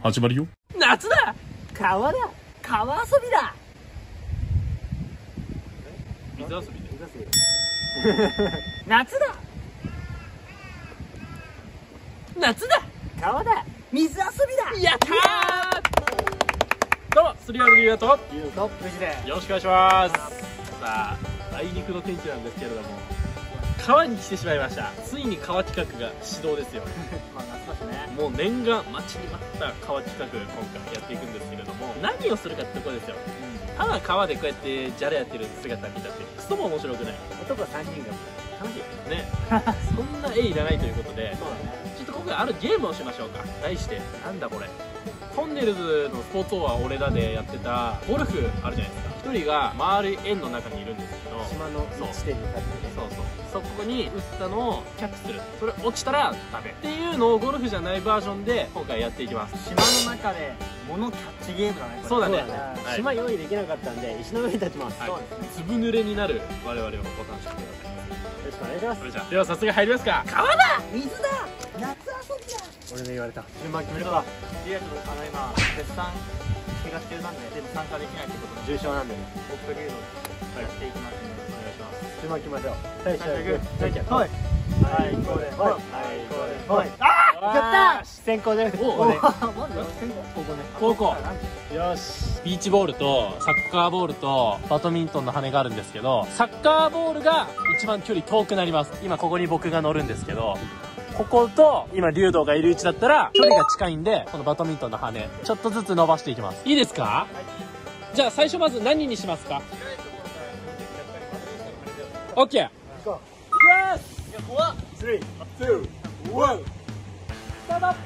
始まるよ。 夏だ、川だ、川遊びだ。 水遊びで。 夏だ、夏だ、川だ、水遊びだ。やったー。どうも、スリラのリュウヤとゆうと無事でよろしくお願いします。さあ、あいにくの天気なんですけれども、川に来てしまいました。ついに川企画が始動ですよ。 まあ夏だしね。 もう念願待ちに待った川企画、今回やっていくんですけれども、何をするかってところですよ。ただ川でこうやってじゃれやってる姿見たってクソも面白くない。 男3人が楽しいね。そんな絵いらないということで、 そうだね。 ちょっと今回あるゲームをしましょうか。題して、なんだこれ、トンネルズのスポーツ王は俺らでやってたゴルフあるじゃないですか。一人が丸い円の中にいるんですけど、 島の地点に立ってね。 そこに打ったのをキャッチする。それ落ちたらダメっていうのをゴルフじゃないバージョンで今回やっていきます。 島の中で物キャッチゲームだね。 そうだね。 はい、島用意できなかったんで石の上に立ちます。 はい、 そうですね。 ずぶ濡れになる我々をお楽しみください。 よろしくお願いします。 それじゃあ、では早速入りますか。 川だ、水だ、夏遊びだ。俺の言われた。順番決めるか。 リアルの今絶賛怪我中なんで全部参加できないってことで重症なんでね。 僕とリュウドやっていきますね。お願いします。 順番決めましょう。最初はグー、 最初ははいはいこれはいこれはい。やったー。先行で。 おここね。 高校よし。ビーチボールとサッカーボールとバドミントンの羽があるんですけど、サッカーボールが一番距離遠くなります。今ここに僕が乗るんですけど、ここと今竜道がいる位置だったら距離が近いんで、このバドミントンの羽ちょっとずつ伸ばしていきます。いいですか？じゃあ最初まず何にしますか？ OK いきます。 いや怖っ。3、2、1。 スタート。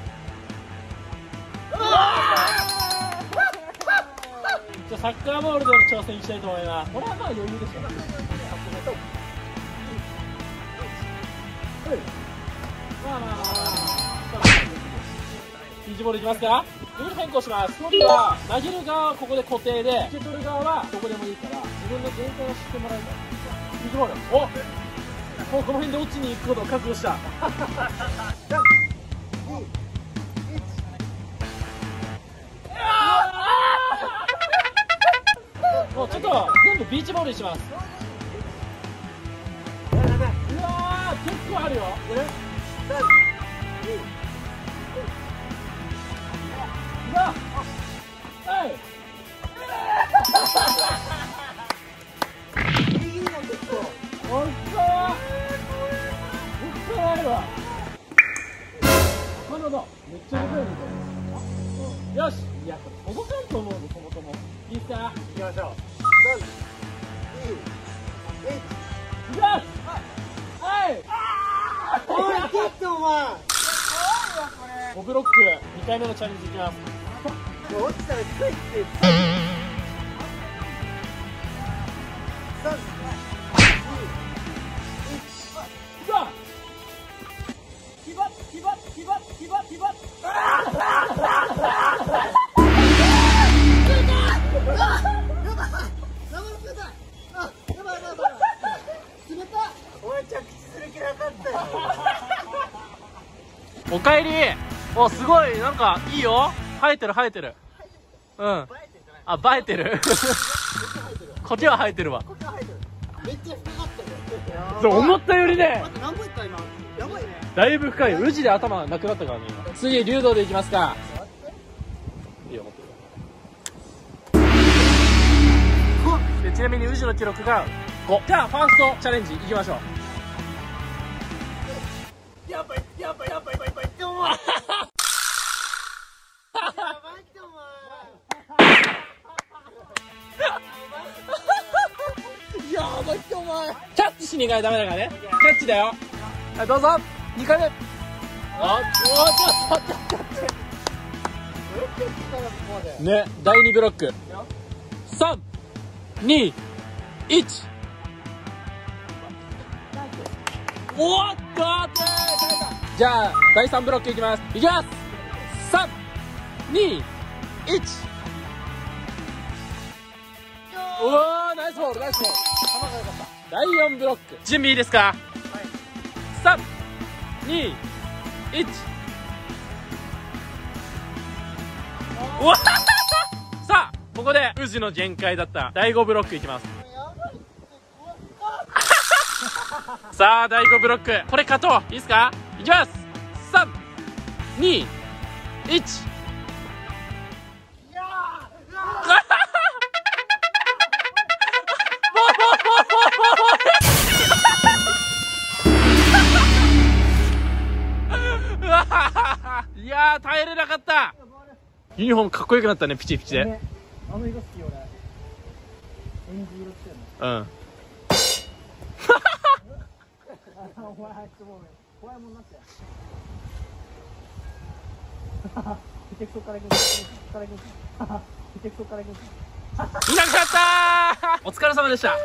じゃあサッカーボールでの挑戦いきたいと思います。これはまあ余裕でしょ。ビーチボールいきますか。ルール変更します。距離は投げる側はここで固定で、受け取る側はどこでもいいから自分の限界を知ってもらいたい。ビーチボール、おっ、もうこの辺で落ちに行くことを覚悟した。もうちょっと全部ビーチボールにします。うわー、結構あるよ。うわっ、はい。おっそー、おっそーあるわ。なるほど、めっちゃでかいね。よし、いやこれ届かんと思うの、そもそも。いいっすか？ 行きましょう。3、2、1。 いきます。はい。 おい、キットお前。 5ブロック2回目のチャレンジいきます。 落ちたらクイッて。3、2、 いくぞ。キバッキバッキバッキバッキバッ。おかえり。お、すごい、なんかいいよ。生えてる生えてる。うん。あ、映えてる。苔は生えてるわ。 めっちゃ深かったよ。 そう、思ったよりね。 何も言った今。やばいね。 だいぶ深い。宇治で頭なくなったからね、今。次、竜道でいきますか。いいよ、持ってる。で、ちなみに宇治の記録が5。じゃあ、ファーストチャレンジいきましょう。 やばいやばいやばいやばいやばいってお前。やばいってお前。やばいってお前。 キャッチしに行かないとダメだからね。キャッチだよ。はい、どうぞ。2回目。あ、ちょっと。ね、第2ブロック。3、2、1。おっとー、じゃあ、第3ブロックいきます。いきます。3、2、1。おー、ナイスボール、ナイスボール。球が良かった。第4ブロック。準備いいですか？はい。3、2、1。 うわさあここで宇治の限界だった第5ブロックいきます。さあ第5ブロック、これ勝とう。いいですか、いきます。3、2、1。いやー耐えれなかった。ユニフォームかっこよくなったね、ピチピチで、 ね、あの色好き俺。エンジ色してるの。 うんお前もう怖いもんなっちゃう。へてくそから行くんです。へてくそから行くんです。 いなかったー。お疲れ様でした。いや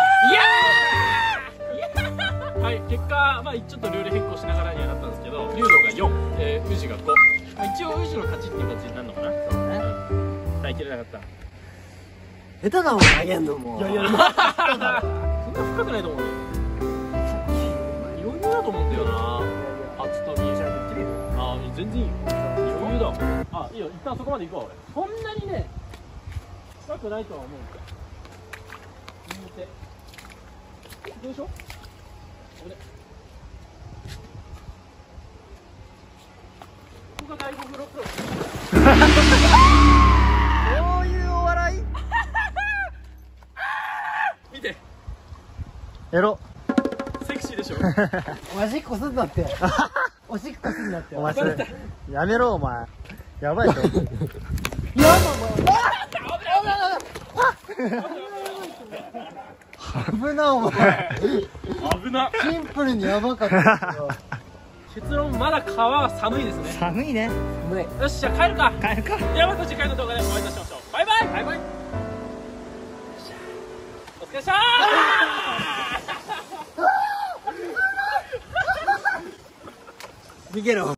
ーはい、結果、まあちょっとルール変更しながらにはなったんですけど、竜道が4、宇治が5、まあ、一応宇治の勝ちっていう形になるのかな。そうね、耐えきれなかった。 下手なもんあげんのもう。いやいや、 そんな深くないと思うよ。余裕だと思うんだよな、初飛び。ああ、全然いいよ、余裕だ。あ、いいよ、一旦そこまで行こう。俺そんなにね深くないとは思うんだよ。どうでしょう。ここが第5ブロック。 そういうお笑い。 見て、 やろ。 セクシーでしょ。 おしっこすんだって。おしっこすんだって。 お前それやめろお前、やばいぞ。 やだ危なお前。 危な。 シンプルにやばかったけど。 結論、まだ川は寒いですね。 寒いね。 寒い。 よし、じゃあ帰るか。 帰るか。 ではまた次回の動画でお会いいたしましょう。バイバイ。バイバイ。お疲れっしたー。 逃げろ。